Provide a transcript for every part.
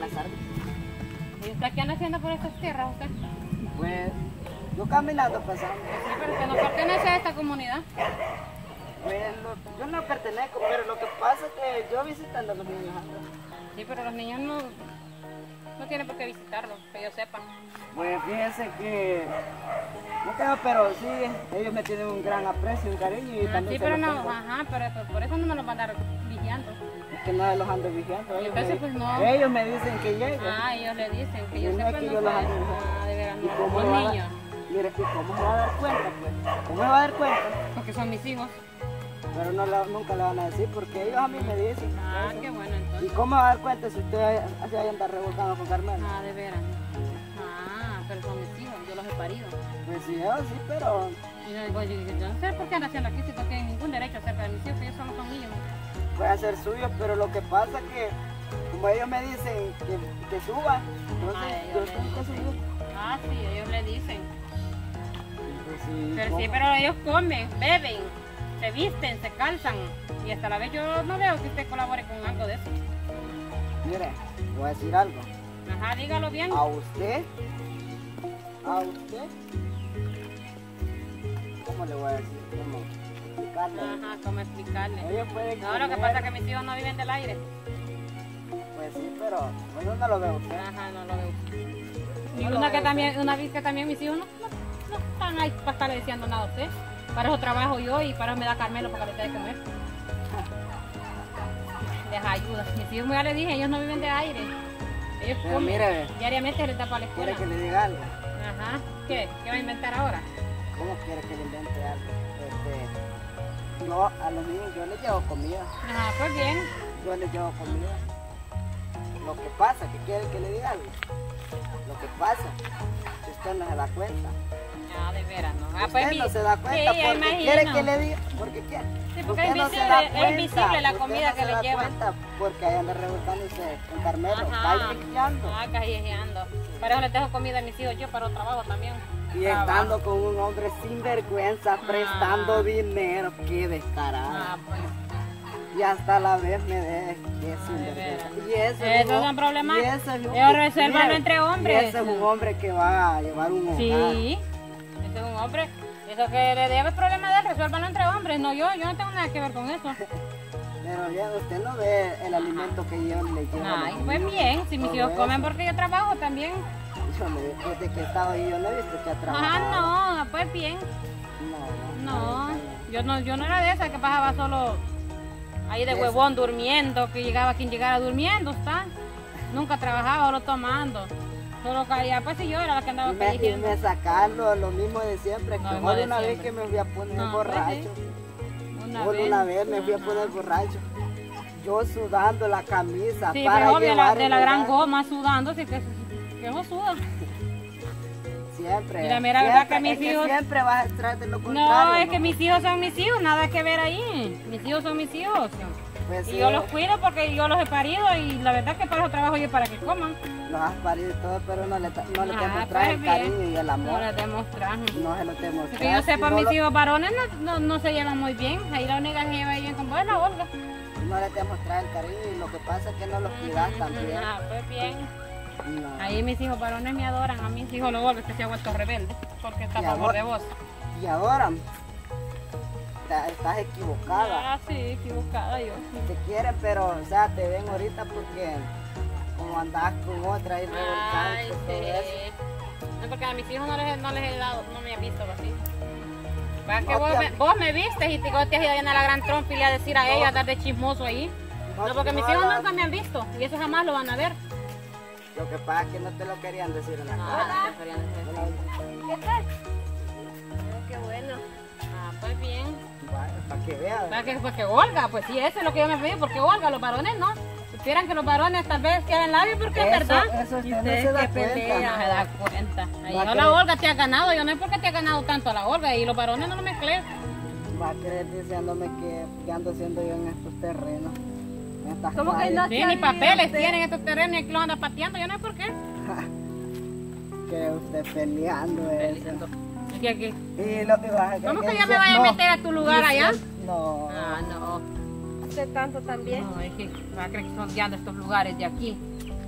buenas tardes. ¿Y usted qué anda haciendo por estas tierras usted? Pues yo caminando pasando. Sí, pero usted no pertenece a esta comunidad. Pues yo no pertenezco, pero lo que pasa es que yo visitando a los niños ando. Sí, pero los niños no tienen por qué visitarlos, que ellos sepan. Pues fíjense que no tengo, pero sí, ellos me tienen un gran aprecio, un cariño y también Sí, se pero los no, tengo. ajá, pero por eso no me los van a andar vigilando. Es que no los ando vigilando. Entonces, pues, no. Ellos me dicen que lleguen. Ah, ellos le dicen que Y yo no sepa es que no yo los sé. ando vigilando. Ah, de veras, ¿Y cómo no. me Los va a- niños, Mire, ¿y cómo se va a dar cuenta? Pues? ¿Cómo se va a dar cuenta? porque son mis hijos. Pero nunca le van a decir porque ellos a mí me dicen. Ah, eso. qué bueno ¿Y entonces. cómo va a dar cuenta si usted se vaya a andar rebotando con Carmela? Ah, de veras. Ah, pero son mis hijos, yo los he parido. Pues sí, yo sí, pero Y yo no sé por qué andan haciendo aquí si no tienen ningún derecho acerca de mis hijos, ellos solo son niños. puede ser suyo, pero lo que pasa es que como ellos me dicen que suba, entonces Ah, yo ellos tengo que le subir. Ah, sí, ellos le dicen. Pues sí, Pero ¿cómo? sí, pero ellos comen, beben, se visten, se calzan. Y hasta la vez yo no veo que usted colabore con algo de eso. Mire, voy a decir algo. Ajá, dígalo bien. A usted, ¿cómo le voy a decir? ¿Cómo explicarle? Ajá, ¿cómo explicarle? Ellos pueden No, lo que comer, pasa es que mis hijos no viven del aire. Pues sí, pero pues yo no lo veo a usted. Ajá, no lo veo. Y No lo una veo vez que también mis hijos no están ahí para estarle diciendo nada a usted. Para eso trabajo yo y para eso me da Carmelo para que le dé de comer. Les ayuda. Mis hijos ya le dije, ellos no viven de aire. Ellos Pero comen. mire, Diariamente se les da para la ¿quiere escuela. que le diga algo? Ajá. ¿Qué? ¿Qué va a inventar ahora? ¿Cómo quiere que le invente algo? Yo a los niños yo les llevo comida. Ajá, pues bien. Yo les llevo comida. Lo que pasa, que quiere que le diga algo. Lo que pasa, que usted no se da cuenta. Ah, de veras, ¿no? Ah, Usted no se da cuenta sí, porque imagino. quiere que le diga. Porque quiere. Sí, porque Usted es no se invisible, da es cuenta, invisible la usted comida no que se le da llevan. cuenta porque ahí anda rebuscándose con Carmelo. Ajá. Está limpiando. Ah, callejeando. Para eso les dejo comida a mis hijos yo para el trabajo también. Y estando con un hombre sin vergüenza, prestando dinero. Qué descarado. Ah, pues. Y hasta la vez me debe que es de sinvergüenza. veras. Y ese Esos son problemas. y ese es un- Ellos resérvanlo mire, entre hombres. Y ese es un hombre que va a llevar un hogar. Sí. Ese es un hombre. Eso que le debe el problema de él, resuélvanlo entre hombres. No yo no tengo nada que ver con eso. Pero ya usted no ve el alimento que yo le llevo. a los Ay, pues niños, bien. Si mis todo hijos eso. comen porque yo trabajo también. Desde que he estado ahí yo no he visto que ha trabajado. Ajá, no, pues bien. No, yo no era de esa que pasaba solo ahí de Esa. huevón durmiendo, que llegaba quien llegara durmiendo, ¿está? Nunca trabajaba, solo tomando. Solo caía, pues si yo era la que andaba Y cayendo. me sacarlo lo mismo de siempre. Lo Que mismo hoy de una vez siempre. que me fui a poner No, pues borracho. sí. Una vez me fui a Ajá. poner borracho. Yo sudando la camisa Sí, para pero obvio, llevar de la el gran hogar. goma sudando, así que no suda. Siempre. Y la mera verdad siempre, que mis es hijos- siempre vas a estar de lo No, contrario. es que mis hijos son mis hijos, nada que ver ahí. Mis hijos son mis hijos. Pues Y sí, yo los cuido porque yo los he parido y la verdad que para eso trabajo yo para que coman. los has parido y todo, pero no le Ah, demostrras pues el bien. cariño y el No amor. les demostramos. No se lo demostrás. Que yo sepa, y no mis lo- hijos varones no se llevan muy bien. Ahí la única que lleva bien con vos es la Olga. No le demostrás el cariño y lo que pasa es que no los cuidas también. Ah, pues bien. No. Ahí mis hijos varones me adoran. A mis hijos los Olga que se ha vuelto rebelde. Porque está Y a favor ahora- de vos. Y ahora estás equivocada. Ah, sí, equivocada yo. Te quieren, pero o sea, te ven ahorita porque como andás con otra y Ay, revolcando todo eso. sí. No, porque a mis hijos no les he dado, no me han visto así. Va que No, vos me vistes y te has ido a llenar la gran trompa y le a decir a ella, a dar de chismoso ahí. No, porque mis hijos nunca me han visto y eso jamás lo van a ver. Lo que pasa es que no te lo querían decir en la cara. Ah, no querían decir. ¿Qué tal? Qué bueno. Ah, pues bien. Para que veas. Porque Olga, pues sí, eso es lo que yo me pedí, porque Olga, los varones no. Supieran que los varones tal vez quieren labios porque es verdad. Eso Y usted no ustedes se da que cuenta. pelean. No se da cuenta. Ahí Va a no, querer- la Olga te ha ganado, yo no es porque te ha ganado tanto a la Olga y los varones no lo mezclé. Va a querer diciéndome que ando haciendo yo en estos terrenos. En estas ¿Cómo que calles. no? Sí, ni papeles tienen estos terrenos y aquí los anda pateando, yo no sé por qué. Que usted peleando eso. Peleando. ¿Y qué? Y lo que vas a ¿Cómo que yo me vaya a meter a tu lugar allá? No. Ah, no. Hace tanto también. No, es que va a creer que son guiando estos lugares de aquí.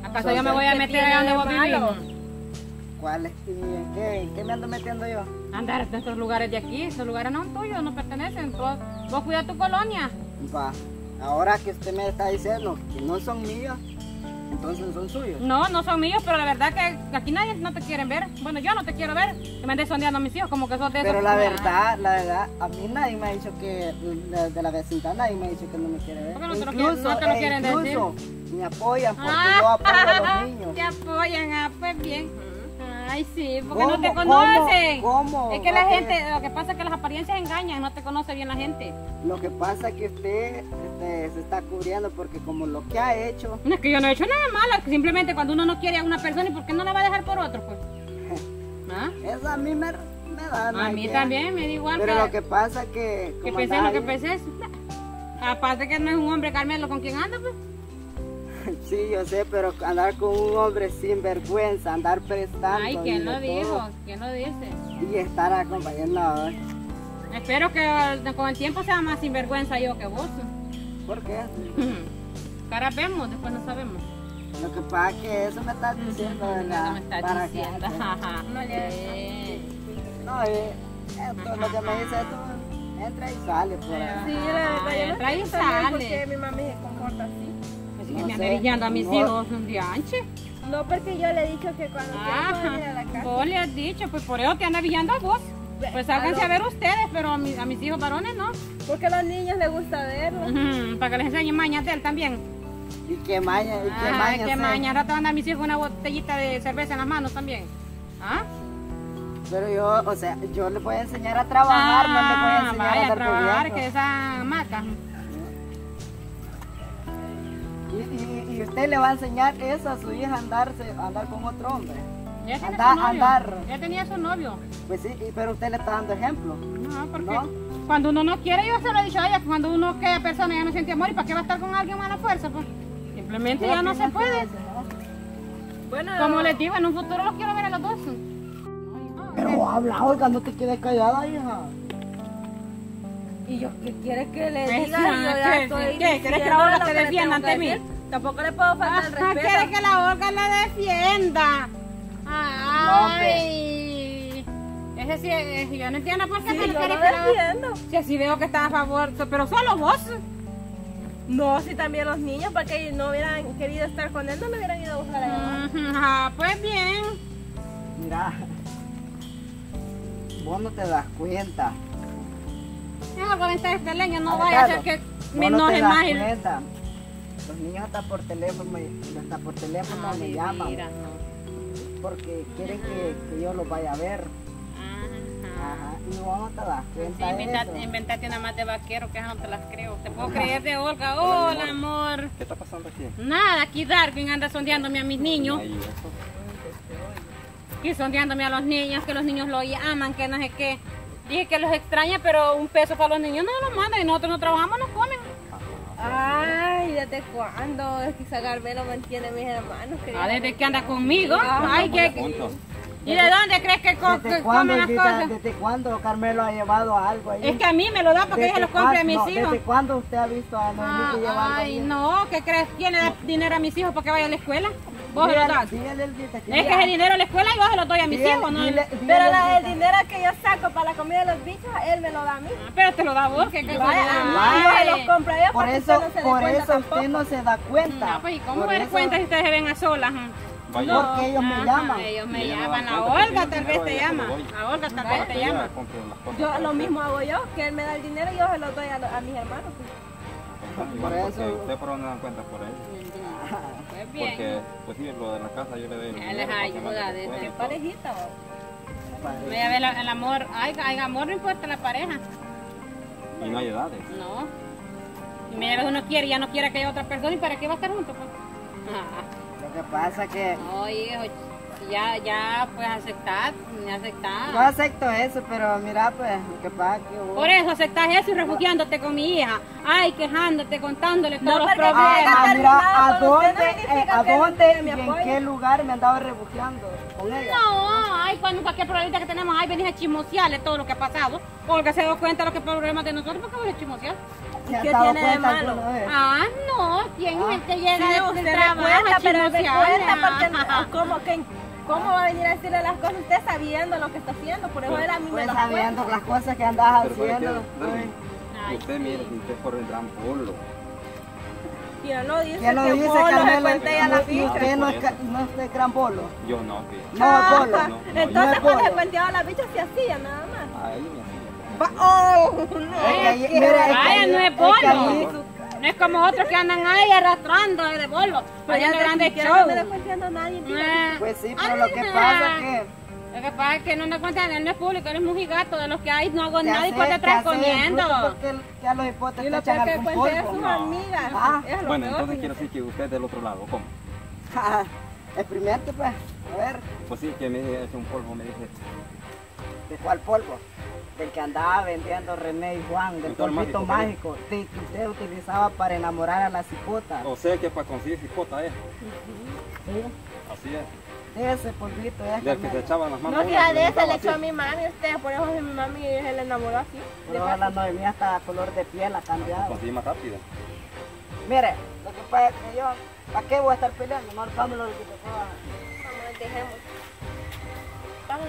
¿Acaso yo me voy a meter allá donde vos vivís? ¿Cuál es? ¿En qué me ando metiendo yo? Andar en estos lugares de aquí, estos lugares no son tuyos, no pertenecen. Vos cuida tu colonia. Va, ahora que usted me está diciendo que no son míos, entonces son suyos. No, no son míos, pero la verdad que aquí nadie no te quiere ver. Bueno, yo no te quiero ver. Que me andes sondeando a mis hijos como que sos de esos. Pero la verdad, a mí nadie me ha dicho que, de la vecindad, nadie me ha dicho que no me quiere ver. ¿Por qué no te lo quieren decir? Incluso me apoyan porque yo apoyo a los niños. Te apoyan, pues bien. Ay, sí, porque ¿Cómo? no te conocen. ¿Cómo? Es que la gente, lo que pasa es que las apariencias engañan, no te conoce bien la gente. Lo que pasa es que usted se está cubriendo porque como lo que ha hecho... No es que yo no he hecho nada malo, que simplemente cuando uno no quiere a una persona, ¿y por qué no la va a dejar por otro? Pues? ¿Ah? Eso a mí me da... A mí también me da igual. Pero lo que pasa es que... Que pensé lo que pensé. Aparte que no es un hombre, Carmelo, ¿con quién anda? Pues? Sí, yo sé, pero andar con un hombre sin vergüenza, andar prestando... Ay, ¿quién lo todo, dijo? ¿Quién lo dice? Y estar acompañando... Espero que con el tiempo sea más sinvergüenza yo que vos. ¿Por qué? Cara vemos, después no sabemos. Lo que pasa es que eso me estás diciendo, ¿verdad? No me estás Para diciendo. que- Ajá. No, esto, lo que me dice esto, entra y sale por ahí. Sí, la verdad, yo no Entra y entiendo también por sale. qué mi mami se comporta así. Así No que me sé, anda brillando a mis no. hijos un día anche. No, porque yo le he dicho que cuando quiera venir a la casa. Vos le has dicho, pues por eso te anda brillando a vos. Pues háganse a ver ustedes, pero a mis hijos varones no. Porque a los niños les gusta verlo. Ujú, para que les enseñen mañas de él también. Y qué maña, Qué sé. maña, ahora te van a dar mis hijos una botellita de cerveza en las manos también. ¿Ah? Pero yo, o sea, yo le voy a enseñar a trabajar, no le voy a enseñar vaya a a dar trabajar, gobierno. que esa maca. Y usted le va a enseñar eso a su hija a andar con otro hombre. Ya tiene Andar- su novio. andar. Ya tenía su novio. Pues sí, pero usted le está dando ejemplo. No, porque ¿No? cuando uno no quiere, yo se lo he dicho a ella, que cuando uno queda persona ya no siente amor, ¿y para qué va a estar con alguien a la fuerza? Pues simplemente ya no se puede. Bueno, Como les digo, en un futuro los quiero ver a los dos. Pero habla, oiga, no te quedes callada, hija. ¿y yo qué quiere que le Pues, diga? Yo ya ¿qué? estoy ¿Qué? ¿Quieres que la diciéndole Olga lo te que le defienda tengo que ante mí? decir. Tampoco le puedo faltar el Ajá, respeto. quiere que la Olga la defienda. Ay. Ese sí, yo no entiendo por qué Sí, te yo quiere lo que la... defiendo. Si así veo que estás a favor, pero solo vos. No, si también los niños, para que no hubieran querido estar con él, no me hubieran ido a buscar a llamar. Ah, pues bien. Mira, vos no te das cuenta. Tengo que aventar este leño, no Alejandro, vaya a ser que me vos no te enoje das más. cuenta. Los niños hasta por teléfono, me llaman porque quieren que yo los vaya a ver. Ajá. Y vos no te das cuenta de eso. Inventate una más de vaquero, que esas no te las creo. Te puedo creer de Olga. Hola, amor. ¿Qué está pasando aquí? Nada, aquí Darwin anda sondeándome a mis niños. Ahí, eso. Aquí sondeándome a los niños, que los niños lo aman, que no sé qué. Dije que los extraña, pero un peso para los niños no los mandan y nosotros no trabajamos, nos comen. Ay, ¿desde cuándo? Es que Carmelo mantiene a mis hermanos. Desde que anda conmigo. Ay, Juntos. ¿Y de dónde crees que ¿Desde cuándo, comen las Gita, cosas? ¿Desde cuándo Carmelo ha llevado algo ahí? Es que a mí me lo da porque ella los compra a mis hijos. ¿Desde cuándo usted ha visto a Noemí llevando Ay, no, ¿qué crees? ¿Quién le da dinero a mis hijos para que vaya a la escuela? Vos se lo das. Es que ese dinero a la escuela yo se lo doy a mis hijos, ¿no? Pero el dinero que yo saco para la comida de los bichos, él me lo da a mí. Pero te lo da vos, que Vaya, yo se los compro yo Por para que eso, usted no se dé por cuenta eso tampoco. usted no se da cuenta. No, pues, ¿y cómo Por me das eso- cuenta si ustedes se ven a solas? Vaya. Porque ellos me llaman. Ellos me Y ella no llaman. da A cuenta Olga porque tal el vez dinero te ella se llama. lo doy. A Olga tal Para vez que te ella llama. compre las cosas Yo para lo usted. mismo hago yo, que él me da el dinero y yo se lo doy a mis hermanos. Igual Por porque eso- usted por dónde dan cuenta por ahí. Pues bien. Porque, pues sí, lo de la casa yo le doy el Él dinero les para que ayuda, mande las dice. cosas y todo. Parejita, Voy a ver el amor. Ay, amor no importa la pareja. Y no hay edades. No. Y mira, uno quiere y ya no quiere que haya otra persona. ¿Y para qué va a estar juntos? Pues? Lo que pasa que No, hijo, ya, pues aceptar. yo acepto eso, pero mira, pues, lo que pasa que vos- Por eso aceptas eso y refugiándote con mi hija. Ay, quejándote, contándole todos los porque problemas. llega mira, ¿a terminado con usted, dónde, no significa a que dónde me y en apoye. qué lugar me andaba refugiando con ella? No, ay, cuando cualquier problemita que tenemos, ay, venís a chismosearle todo lo que ha pasado. Olga se dio cuenta de lo que problemas de nosotros porque vos le chismoseás. ¿Se ha ¿Qué dado tiene de cuenta malo? alguna vez? Ah, no, ¿quién es el que llega Sí, del usted le trabajo cuenta, a pero le cuenta chismosearle? porque ¿cómo va a venir a decirle las cosas usted sabiendo lo que está haciendo? Por eso él a mí me Pues lo sabiendo cuenta. las cosas que andas Pero ¿sabe haciendo. qué? pues. Ay, Usted sí. mire, usted por el gran polo. ¿Quién lo dice? ¿Quién lo que dice, Polo se Carmela? cuenta ya la ¿Y ficha. usted no es, no es de gran bolo? Yo no, que. No, es bolo. Ah, no, entonces no es cuando se bolo. cuenteaba la bicha se hacía nada más. Ahí me hacía. ¡Oh! Es No. que ahí- mira, es que Vaya, ahí- no es que bolo. ahí- No es como otros que andan ahí arrastrando de bolo. Haciendo grandes siquiera shows. no me le cuenteando a nadie. Pues sí, pero lo que pasa es que Lo que pasa es que no te cuentan, él no es público, él es mojigato, de los que hay no hago te nada y pues te hace- traes te hace comiendo. bruto porque ya los hipotes Y te lo echan peor que algún cuente es polvo. sus No. amigas. Ah. Es lo Bueno, peor. entonces quiere decir que usted es del otro lado, ¿cómo? Ah, experimente pues, a ver, Pues sí, que me hecho un polvo, me dije. ¿de cuál polvo? Del que andaba vendiendo René y Juan, del ¿Y cuál polvito mágico, mágico, del que usted utilizaba para enamorar a las hipotas. O sea que para conseguir cipota es. Sí, Así es. ese polvito es Del que se echaban las manos. No, a que uno, a se de ese untaba le así. echó a mi mami usted, por eso mi mami se le enamoró así. Pero la Noemí hasta color de piel ha Lo cambiado. conseguí más rápido. Mire, lo que pasa es que yo, ¿para qué voy a estar peleando? No, dámelo lo que te pueda. Vamos, dejemos. Vamos,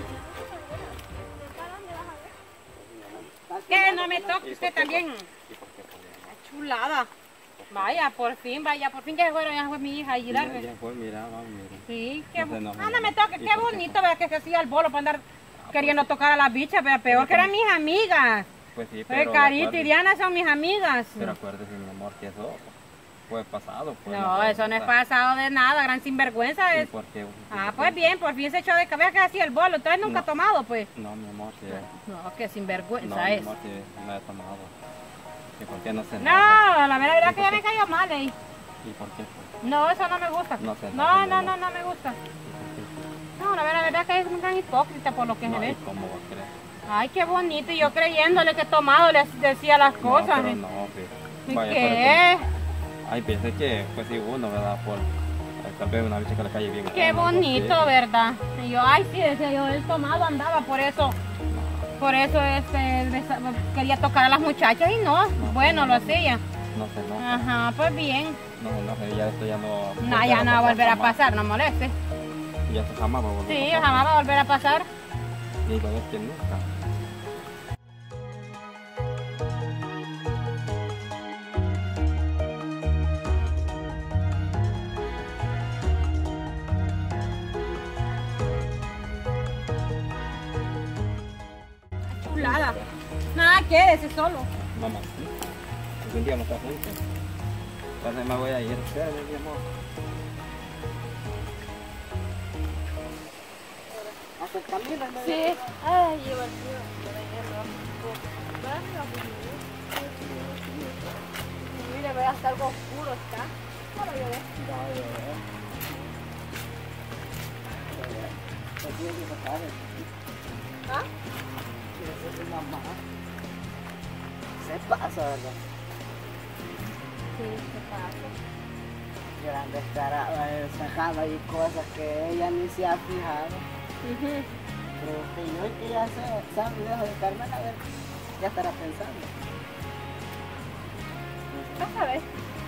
Que no me toque usted también. ¿Y por qué? Chulada. Vaya, por fin que bueno, ya fue mi hija a ayudarme. Ya fue, mira, vamos, mira. Sí, qué No sé, no, no no. me toque, ¿Y qué por qué? bonito, ¿verdad? Que se hacía el bolo para andar queriendo tocar a las bichas, pero peor que eran mis amigas. Pues sí, Pero Carita y acuérdese- Diana son mis amigas. Pero acuérdese, mi amor, que eso fue pasado. Pues, No, eso no es pasado de nada, gran sinvergüenza ¿Y es. por qué? Ah, pues bien, por fin se echó de cabeza que hacía el bolo. Entonces nunca ha No. tomado, pues. No, mi amor, sí. No, qué No, sinvergüenza mi es. amor, sí, no he tomado. ¿Y por qué no se enoja? No, la verdad es que ya me cayó mal ahí. ¿Y por qué? No, eso no me gusta. No se No, enoja, no me gusta. No, la verdad es que es un gran hipócrita por lo que se No, ¿y ve. cómo va a creer? Ay, qué bonito. Y yo creyéndole que tomado les decía las cosas. No, pero ¿eh? no, sí. ¿Y Vaya, qué? Ay, pensé que, pues sí, uno, ¿verdad? Por tal vez una bicha que le calle bien. Qué No, bonito, sí. ¿verdad? Y yo, ay, sí, decía yo, él tomado andaba, por eso quería tocar a las muchachas y no, bueno, lo hacía. No se enoja. Ajá, pues bien. No se enoja, ya esto ya no. No, ya no va a volver a jamás. pasar, no moleste. Ya esto jamás va a volver Sí, a pasar. jamás va a volver a pasar. Y con que nunca. Chulada. Nada, quédese solo. Mamá, sí. Algún día vamos a estar juntos. Entonces me voy a ir. Ustedes, mi amor. Hasta el camino, ¿no? Sí. Ay, lleva el tío. Mire, ve hasta algo oscuro está. Ahora yo veo. Pues sí, eso sabe. ¿Ah? Eso es mamá. Se pasa, ¿verdad? Sí, se pasa. Gran descarada, sacando ahí cosas que ella ni se ha fijado. Pero que yo que ya sé, sabe videos de Carmen, a ver, ya estará pensando. Vas a ver.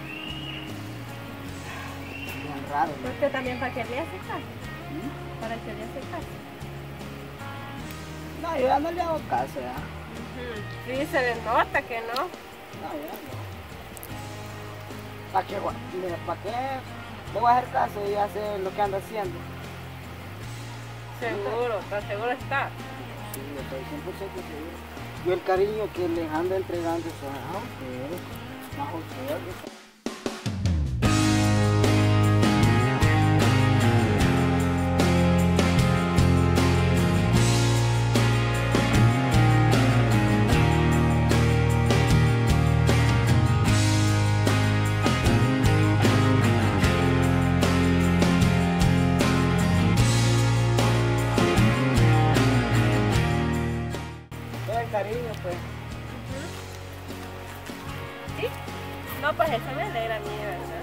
Bien raro, ¿no? Usted también para que le hace caso. ¿Mm? Para que le hace caso. No, yo ya no le hago caso, ya. Sí, se le nota que no. No, ya no. ¿Para qué, mira, para qué le voy a hacer caso y hacer lo que anda haciendo? Seguro, tan seguro está. Sí, yo estoy 100% seguro. Yo el cariño que les ando entregando es a ustedes, más a ustedes. El cariño, pues. ¿Sí? No, pues eso me alegra a mí, de verdad.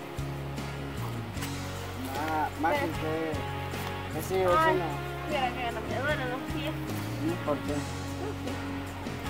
Más que usted. Sí, Ay, vecina. mira que no me duelen los pies. ¿Por qué?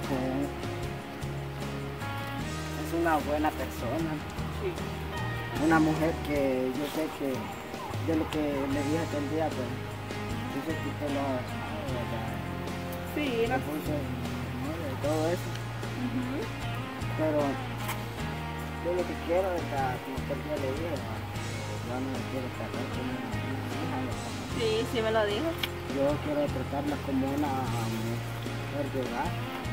Es una buena persona. Sí. Una mujer que yo sé que de lo que le dije aquel día, pues, yo sé que usted lo ha Sí, lo puso en medio de todo eso. Pero yo lo que quiero es como aquel día le dije, yo no quiero tratar como una hija. sí, sí me lo dijo. Yo quiero tratarla como una mujer de hogar.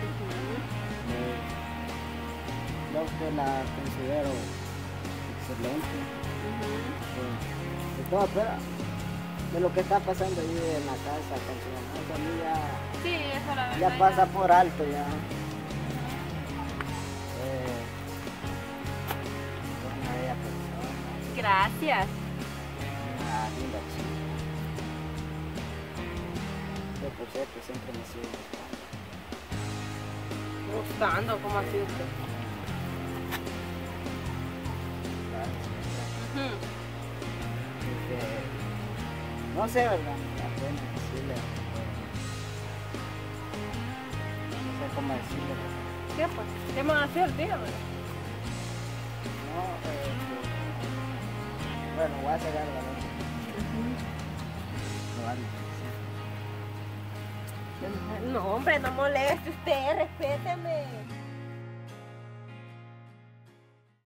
Yo que la considero excelente. De todo, pero de lo que está pasando ahí en la casa con su mamá, a mí Sí, eso la verdad. ya pasa por alto ya. Una bella persona, Gracias. una linda chica. Yo por cierto siempre me sigo Gustando, ¿cómo así usted? no sé, ¿verdad? Me da pena decirle. No sé cómo decirle. ¿Qué pues? ¿Qué más hacer? Dígame. No, bueno, voy a cerrar la noche. No vale. No, hombre, no moleste usted, respéteme.